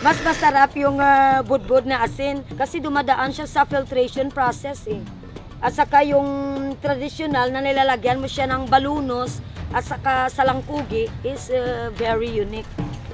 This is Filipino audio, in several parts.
Mas masarap yung budbud na asin kasi dumadaan siya sa filtration process eh. At saka yung traditional na nilalagyan mo siya ng balunos at saka salangkugi is very unique.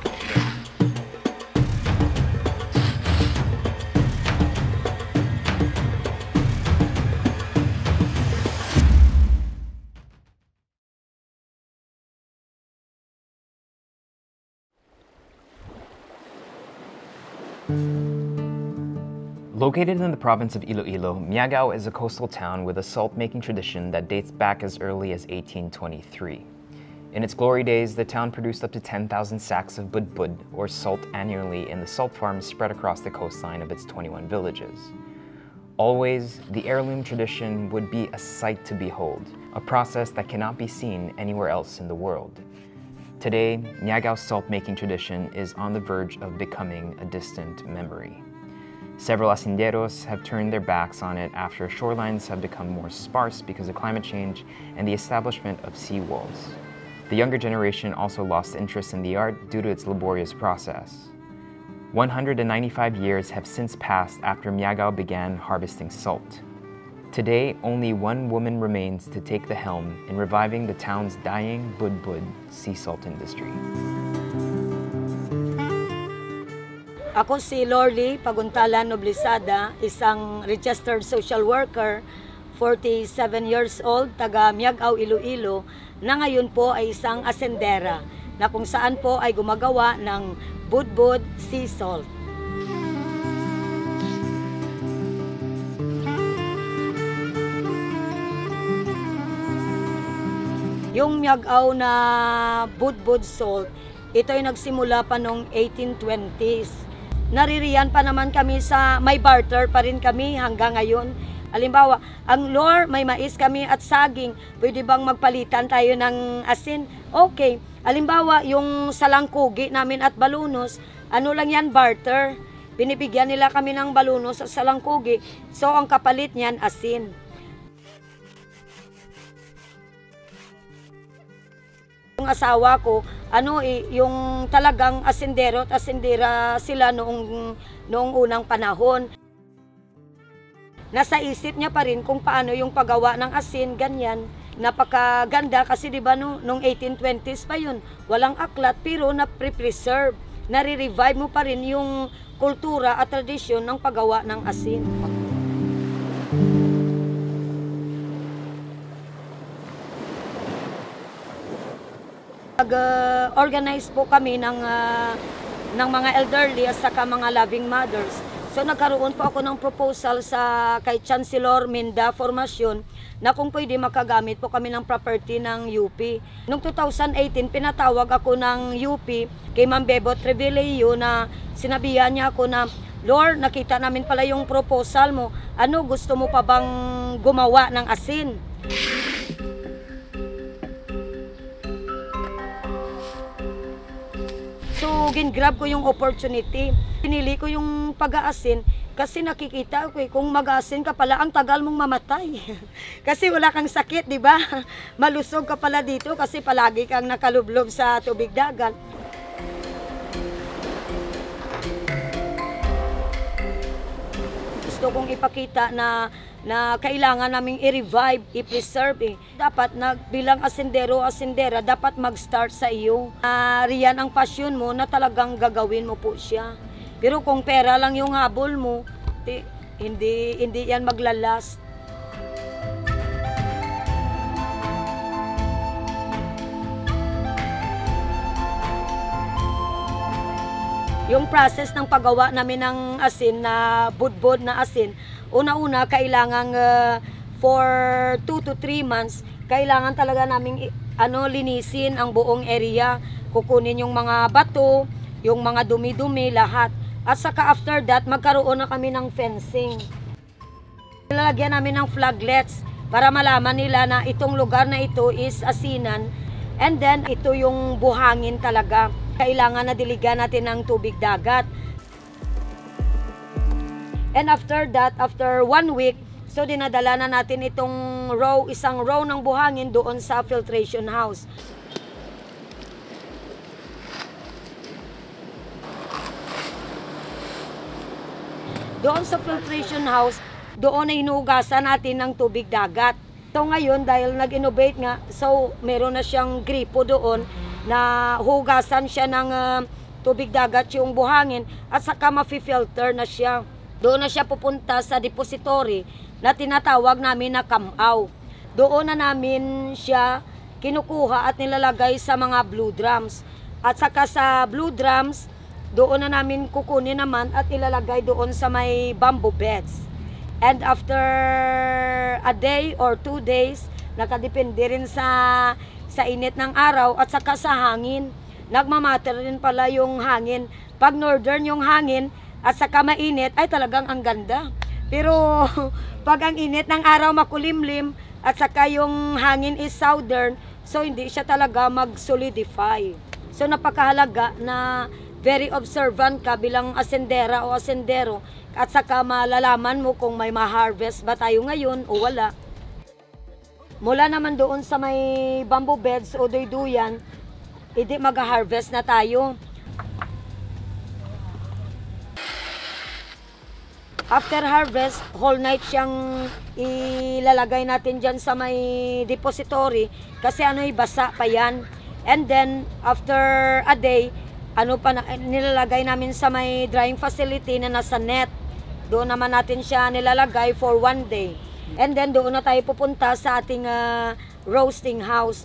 Located in the province of Iloilo, Miagao is a coastal town with a salt-making tradition that dates back as early as 1823. In its glory days, the town produced up to 10,000 sacks of budbud, or salt, annually in the salt farms spread across the coastline of its 21 villages. Always, the heirloom tradition would be a sight to behold, a process that cannot be seen anywhere else in the world. Today, Miagao's salt-making tradition is on the verge of becoming a distant memory. Several hacenderos have turned their backs on it after shorelines have become more sparse because of climate change and the establishment of seawalls. The younger generation also lost interest in the art due to its laborious process. 195 years have since passed after Miagao began harvesting salt. Today, only one woman remains to take the helm in reviving the town's dying budbud sea salt industry. Ako si Lorly Paguntalan Noblisada, isang registered social worker, 47 years old, taga Miagao, Iloilo, na ngayon po ay isang asendera na kung saan po ay gumagawa ng budbud sea salt. Yung Miagao na budbud salt, ito ay nagsimula pa noong 1820s. Naririyan pa naman kami sa may barter pa rin kami hanggang ngayon. Halimbawa, ang lore, may mais kami at saging. Pwede bang magpalitan tayo ng asin? Okay. Halimbawa, yung salangkugi namin at balunos, ano lang yan, barter. Binibigyan nila kami ng balunos at salangkugi. So, ang kapalit niyan, asin. Yung asawa ko, yung talagang asindero at asindera sila noong unang panahon. Nasa isip niya pa rin kung paano yung paggawa ng asin, ganyan. Napakaganda kasi di ba noong 1820s pa yun, walang aklat pero na-preserve. Nare-revive mo pa rin yung kultura at tradisyon ng paggawa ng asin. Nag-organize po kami ng mga elderly at saka mga loving mothers. So nagkaroon po ako ng proposal kay Chancellor Minda Formacion na kung pwede makagamit po kami ng property ng UP. Noong 2018, pinatawag ako ng UP kay Ma'am Bebot Revelio na sinabihan niya ako na, Lord, nakita namin pala yung proposal mo. Ano, gusto mo pa bang gumawa ng asin? So, gingrab ko yung opportunity. Pinili ko yung pag-aasin kasi nakikita ko kung mag-aasin ka pala, ang tagal mong mamatay. Kasi wala kang sakit, di ba? Malusog ka pala dito kasi palagi kang nakalublob sa tubig dagat. Gusto kong ipakita na kailangan naming i-revive, i-preserve. Dapat bilang asindero-asindera, dapat mag-start sa iyo. Riyan ang passion mo na talagang gagawin mo po siya. Pero kung pera lang yung habol mo, hindi yan maglalast. Yung process ng paggawa namin ng asin na budbud na asin, una-una kailangan for 2 to 3 months, kailangan talaga naming linisin ang buong area. Kukunin yung mga bato, yung mga dumi-dumi, lahat. At saka after that, magkaroon na kami ng fencing. Lalagyan namin ng flaglets para malaman nila na itong lugar na ito is asinan. And then, ito yung buhangin talaga. Kailangan na diligan natin ng tubig dagat. And after that, after 1 week, so dinadala na natin itong isang row ng buhangin doon sa filtration house. Doon sa filtration house, doon ay hinugasan natin ng tubig dagat. So ngayon, dahil nag-innovate nga, so meron na siyang gripo doon na hugasan siya ng tubig dagat yung buhangin at saka mafi-filter na siya. Doon na siya pupunta sa depository na tinatawag namin na kamaw. Doon na namin siya kinukuha at nilalagay sa mga blue drums. At saka sa blue drums, doon na namin kukunin naman at ilalagay doon sa may bamboo beds. And after a day or 2 days, nakadepende rin sa init ng araw at saka sa hangin. Nagmamatter rin pala yung hangin. Pag northern yung hangin at saka mainit, ay talagang ang ganda. Pero pag ang init ng araw makulimlim at saka yung hangin is southern, so hindi siya talaga mag-solidify. So napakahalaga na very observant ka bilang asendera o asendero at saka malalaman mo kung may ma-harvest ba tayo ngayon o wala. Mula naman doon sa may bamboo beds o duyduyan, hindi mag-harvest na tayo. After harvest, whole night siyang ilalagay natin dyan sa may depository kasi basa pa yan. And then, after a day, nilalagay namin sa may drying facility na nasa net. Doon naman natin siya nilalagay for 1 day. And then, doon na tayo pupunta sa ating roasting house.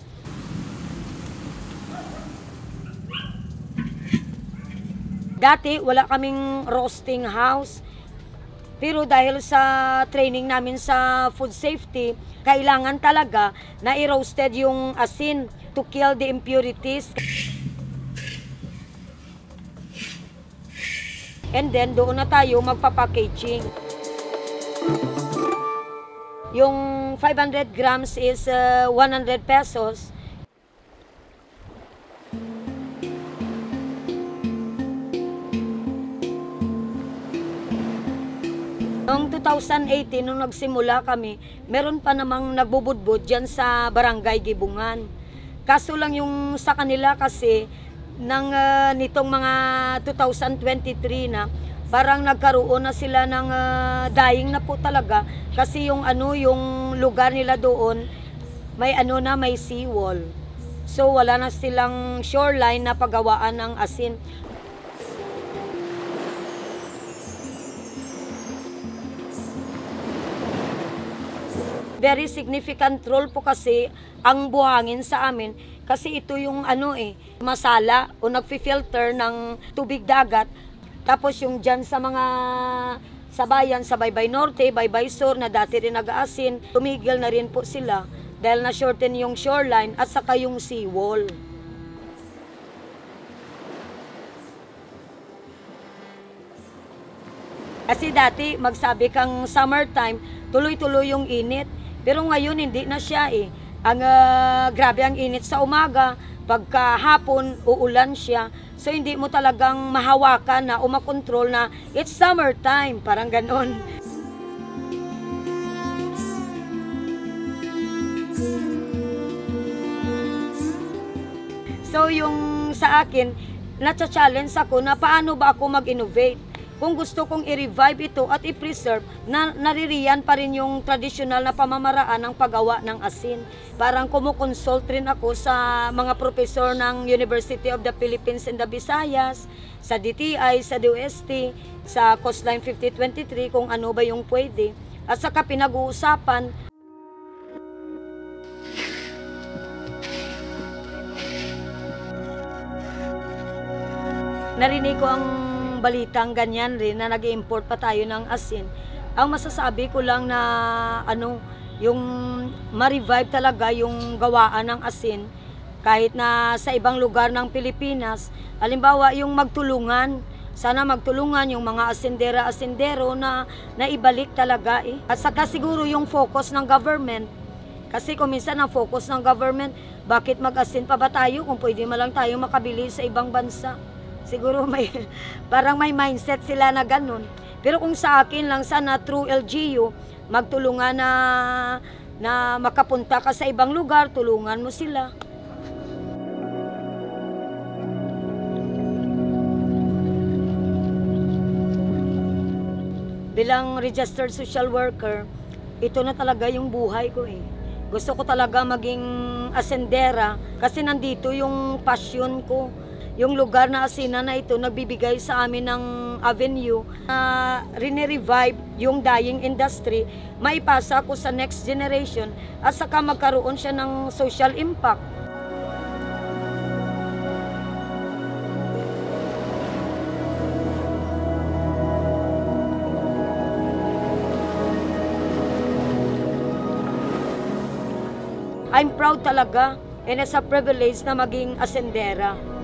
Dati, wala kaming roasting house. Pero dahil sa training namin sa food safety, kailangan talaga na i-roasted yung asin to kill the impurities. And then, doon na tayo magpa-packaging. Yung 500 grams is 100 pesos. Noong 2018, nung nagsimula kami, meron pa namang nagbubudbud dyan sa Barangay Gibungan. Kaso lang yung sa kanila kasi, nitong mga 2023 na, parang nagkaroon na sila ng dying na po talaga. Kasi yung lugar nila doon, may seawall. So wala na silang shoreline na paggawaan ng asin. Very significant role po kasi ang buhangin sa amin kasi ito yung masala o nagfi-filter ng tubig dagat. Tapos yung dyan sa mga sabayan sa Baybay Norte, Baybay Sur na dati rin nag-aasin, tumigil na rin po sila dahil na-shorten yung shoreline at saka yung seawall. Kasi dati magsabi kang summertime, tuloy-tuloy yung init. Pero ngayon hindi na siya eh. Grabe ang init sa umaga, pagkahapon uulan siya. So hindi mo talagang mahawakan na o makontrol na it's summertime, parang ganon. So yung sa akin, na-challenge ako na paano ba ako mag-innovate. Kung gusto kong i-revive ito at i-preserve, naririyan pa rin yung traditional na pamamaraan ng paggawa ng asin. Parang kumukonsult rin ako sa mga profesor ng University of the Philippines and the Visayas, sa DTI, sa DOST, sa Coastline 5023 kung ano ba yung pwede. At saka pinag-uusapan. Narinig ko ang balitang ganyan rin na nag-import pa tayo ng asin. Ang masasabi ko lang na yung ma-revive talaga yung gawaan ng asin kahit na sa ibang lugar ng Pilipinas. Halimbawa yung magtulungan, sana magtulungan yung mga asindera-asindero na ibalik talaga eh. At saka siguro yung focus ng government. Kasi kung minsan ang focus ng government, bakit mag-asin pa ba tayo kung pwede malang tayo makabili sa ibang bansa? Siguro parang may mindset sila na ganun. Pero kung sa akin lang sana through LGU, magtulungan na makapunta ka sa ibang lugar, tulungan mo sila. bilang registered social worker, ito na talaga yung buhay ko eh. Gusto ko talaga maging asendera kasi nandito yung passion ko. Yung lugar na asinan na ito nagbibigay sa amin ng avenue na rine-revive yung dying industry, maipasa ko sa next generation at saka magkaroon siya ng social impact. I'm proud talaga and it's a privilege na maging asendera.